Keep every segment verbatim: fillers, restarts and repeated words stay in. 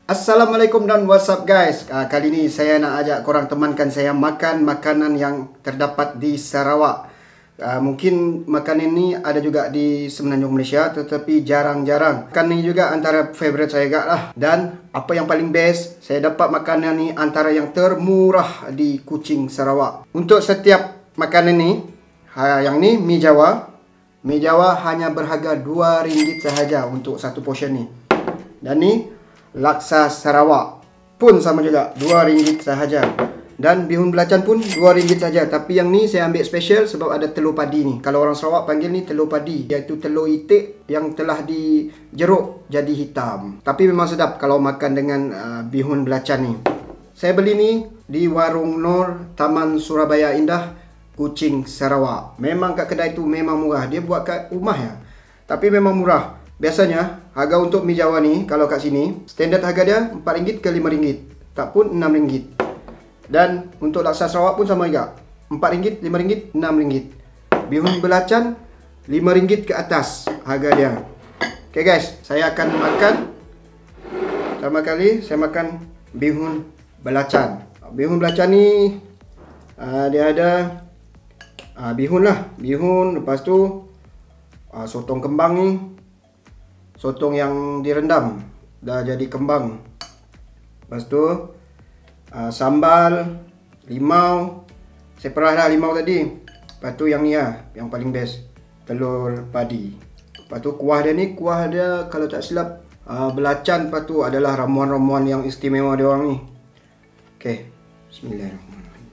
Assalamualaikum dan what's up guys. uh, Kali ni saya nak ajak korang temankan saya makan makanan yang terdapat di Sarawak. uh, Mungkin makanan ini ada juga di Semenanjung Malaysia, tetapi jarang-jarang. Makanan ini juga antara favourite saya juga lah. Dan apa yang paling best, saya dapat makanan ini antara yang termurah di Kuching, Sarawak. Untuk setiap makanan ini, ha, yang ni mi Jawa. Mi Jawa hanya berharga dua ringgit sahaja untuk satu portion ni. Dan ni laksa Sarawak pun sama juga, dua ringgit sahaja. Dan bihun belacan pun dua ringgit saja. Tapi yang ni saya ambil special sebab ada telur padi ni. Kalau orang Sarawak panggil ni telur padi, iaitu telur itik yang telah dijeruk jadi hitam. Tapi memang sedap kalau makan dengan uh, bihun belacan ni. Saya beli ni di Warung Nur, Taman Surabaya Indah, Kuching, Sarawak. Memang kat kedai tu memang murah. Dia buat kat rumah ya, tapi memang murah. Biasanya harga untuk mi Jawa ni kalau kat sini standard harga dia empat ringgit ke lima ringgit, tak pun enam ringgit. Dan untuk laksa Sarawak pun sama juga, empat ringgit, lima ringgit, enam ringgit. Bihun belacan lima ringgit ke atas harga dia. Okay guys, saya akan makan. Pertama kali saya makan bihun belacan. Bihun belacan ni uh, dia ada uh, bihun lah, bihun, lepas tu uh, sotong kembang ni. Sotong yang direndam dah jadi kembang. Lepas tu uh, sambal, limau. Saya perah dah limau tadi. Lepas tu yang ni lah, yang paling best, telur padi. Lepas tu kuah dia ni, kuah dia kalau tak silap uh, belacan. Lepas tu adalah ramuan-ramuan yang istimewa dia orang ni. Okay, bismillahirrahmanirrahim.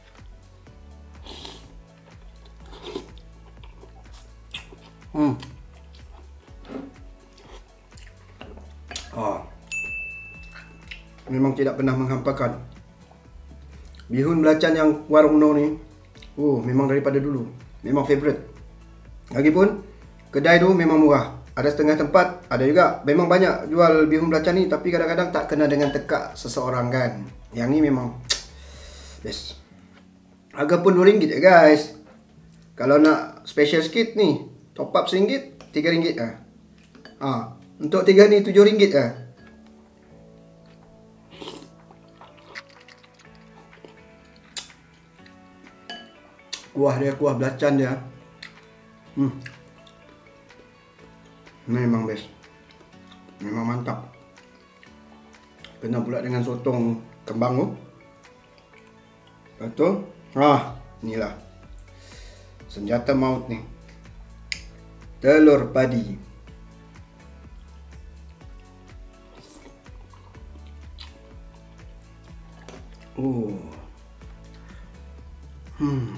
Hmm Oh, memang tidak pernah menghampakan bihun belacan yang Warung Nur ni. Oh, memang daripada dulu memang favourite. Lagipun kedai tu memang murah. Ada setengah tempat, ada juga memang banyak jual bihun belacan ni, tapi kadang-kadang tak kena dengan tekak seseorang kan. Yang ni memang best. Harga pun dua ringgit je guys. Kalau nak special sikit ni, top up seringgit, tiga ringgit lah. Ha, untuk tiga ni tujuh ringgit lah. Kuah dia, kuah belacan dia. Hmm. Memang best. Memang mantap. Kena pula dengan sotong kembang tu. Lepas tu, ah, inilah senjata maut ni. Telur padi. Oh. Hmm.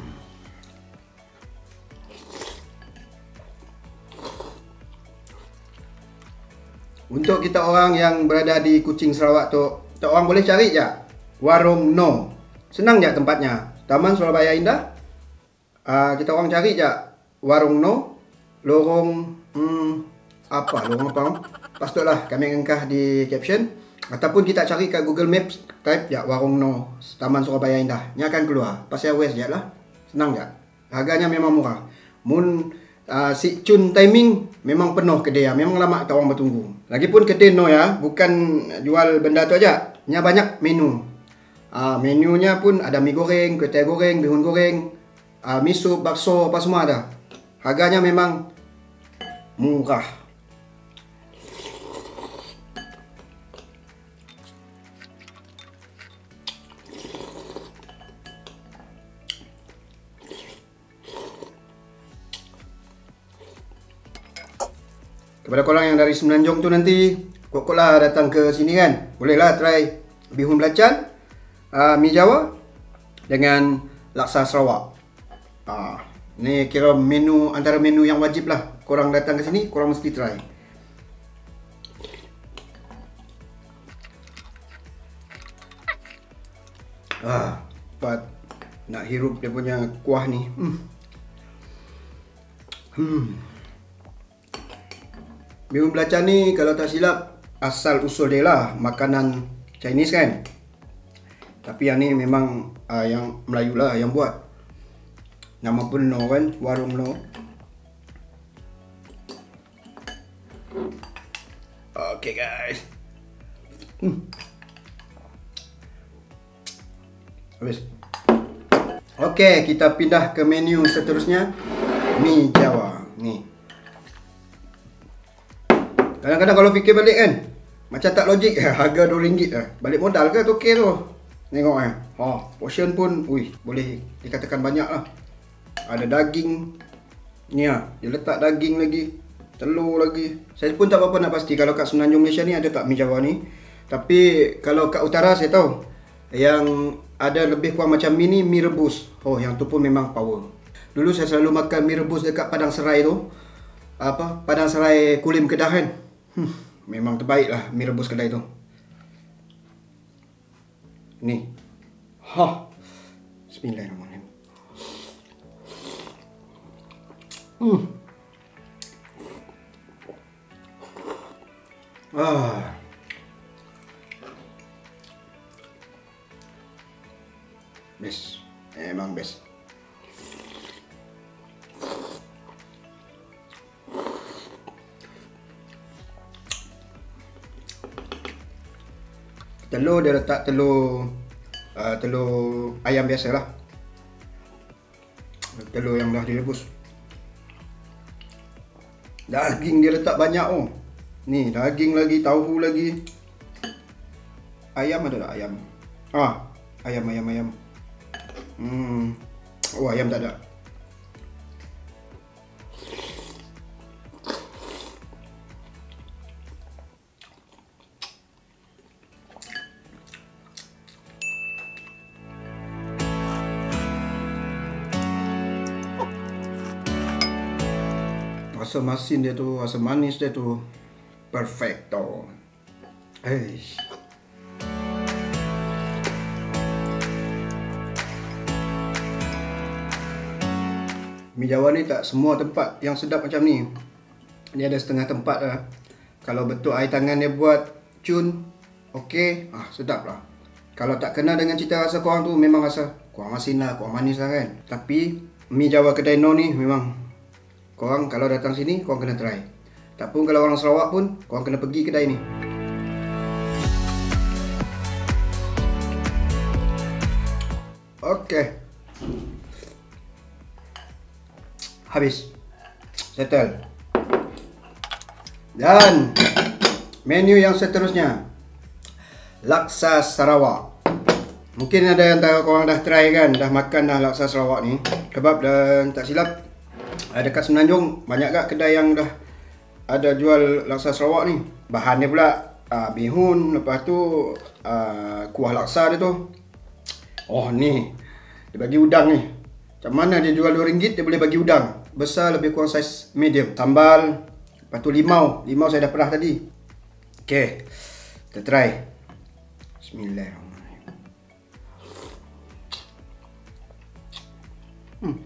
Untuk kita orang yang berada di Kuching, Sarawak tu, kita orang boleh cari je Warung Nur. Senang je tempatnya. Taman Surabaya Indah. Uh, kita orang cari je Warung Nur. Lorong hmm, apa? Lorong apa? Pastutlah kami ngengkah di caption. Ataupun kita cari kat Google Maps, type je Warung Nur, Taman Surabaya Indah. Ni akan keluar. Pasir West je lah. Senang je. Harganya memang murah. Mun uh, si cun timing memang penuh kedai. Memang lama kita orang bertunggu. Lagipun kedai Nur ya, bukan jual benda tu aja. Nya banyak menu. Uh, menunya pun ada mi goreng, kuih goreng, bihun goreng, uh, mi sup, bakso, apa semua ada. Harganya memang murah. Kepada korang yang dari Semenanjung tu nanti, kok-kok lah datang ke sini kan, bolehlah try bihun belacan, uh, mi Jawa dengan laksa Sarawak. uh, Ni kira menu, antara menu yang wajib lah. Korang datang ke sini, korang mesti try. Ah, pat nak hirup dia punya kuah ni. Hmm. Hmm. Bihun belacan ni kalau tak silap asal usul dia lah makanan Chinese kan. Tapi yang ni memang uh, yang Melayu lah yang buat. Nama pun Nur kan, Warung Nur. Okay guys, Hmm. Habis. Okey, kita pindah ke menu seterusnya. Mi Jawa. Ni. Kadang-kadang kalau fikir balik kan, macam tak logik. Harga dua ringgit lah. Balik modal ke tu okey tu. Tengok eh. Ha, portion pun, ui, boleh dikatakan banyak lah. Ada daging. Ni lah, dia letak daging lagi, telur lagi. Saya pun tak apa-apa nak pasti kalau kat Semenanjung Malaysia ni ada tak mi Jawa ni. Tapi kalau kat utara saya tahu yang ada lebih kurang macam mi ni, mi rebus. Oh, yang tu pun memang power. Dulu saya selalu makan mi rebus dekat Padang Serai tu. Apa? Padang Serai Kulim Kedah kan. Hmm, memang terbaik lah mi rebus kedai tu. Ni. Ha. Bismillahirrahmanirrahim. Hmm. Ah. Best. Emang best. Telur dia letak telur uh, telur ayam biasa lah. Telur yang dah direbus. Daging dia letak banyak oh. Ni daging lagi, tahu lagi. Ayam ada tak ayam? Ah, ayam ayam ayam. Hmm. Oh, ayam tak ada. Asam masin dia tu, asam manis dia tu perfecto. Eish. Mi Jawa ni tak semua tempat yang sedap macam ni. Dia ada setengah tempat lah. Kalau betul air tangan dia buat cun, okey, ah sedap lah. Kalau tak kena dengan cita rasa korang tu, memang rasa kurang masin lah, kurang manis lah kan. Tapi mi Jawa kedai No ni memang korang kalau datang sini, korang kena try. Tak pun kalau orang Sarawak pun, korang kena pergi kedai ni. Okey. Habis. Settle. Dan menu yang seterusnya, laksa Sarawak. Mungkin ada yang tahu korang dah try kan, dah makan dah laksa Sarawak ni. Sebab dan tak silap, dekat Semenanjung banyak gak kedai yang dah ada jual laksa Sarawak ni. Bahan dia pula uh, bihun, lepas tu uh, kuah laksa dia tu. Oh ni, dia bagi udang ni. Macam mana dia jual dua ringgit, dia boleh bagi udang. Besar lebih kurang saiz medium. Sambal, lepas tu limau. Limau saya dah perah tadi. Okay, kita try. Bismillahirrahmanirrahim. Hmm.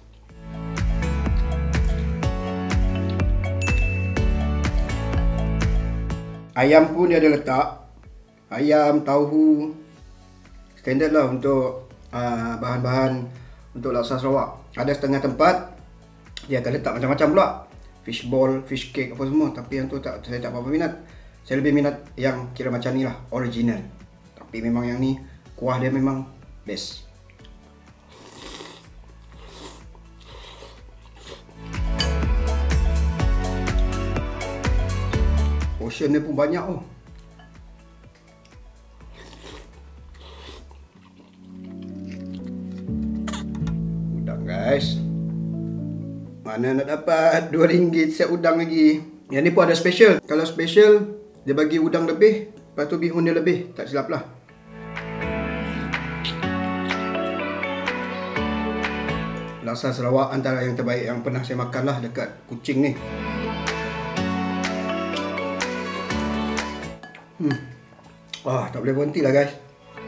Ayam pun dia ada letak. Ayam, tahu. Standard lah untuk uh, bahan-bahan untuk laksa Sarawak. Ada setengah tempat dia akan letak macam-macam pula. Fish ball, fish cake apa semua. Tapi yang tu tak, saya tak apa-apa minat. Saya lebih minat yang kira macam ni lah, original. Tapi memang yang ni, kuah dia memang best. Portion dia pun banyak oh. Udang guys. Mana nak dapat dua ringgit siap udang lagi. Yang ni pun ada special. Kalau special, dia bagi udang lebih, lepas tu bihun dia lebih. Tak silap lah. Laksa Sarawak antara yang terbaik yang pernah saya makan lah dekat Kuching ni. Hmm. Wah, tak boleh berhenti lah guys.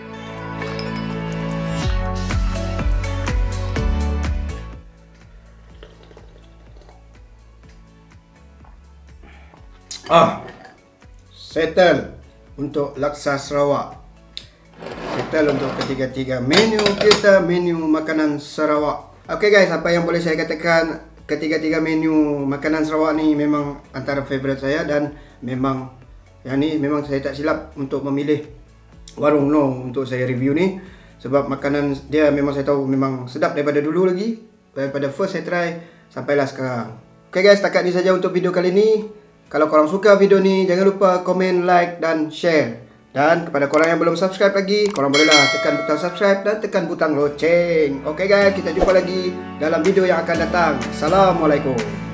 Ah, settle untuk laksa Sarawak. Settle untuk ketiga-tiga menu kita, menu makanan Sarawak. Okay guys, apa yang boleh saya katakan, ketiga-tiga menu makanan Sarawak ni memang antara favourite saya dan memang Yang ni memang saya tak silap untuk memilih warung No untuk saya review ni. Sebab makanan dia memang saya tahu memang sedap daripada dulu lagi. Daripada first saya try sampailah sekarang. Okay guys, setakat ni saja untuk video kali ni. Kalau korang suka video ni, jangan lupa komen, like dan share. Dan kepada korang yang belum subscribe lagi, korang bolehlah tekan butang subscribe dan tekan butang loceng. Okay guys, kita jumpa lagi dalam video yang akan datang. Assalamualaikum.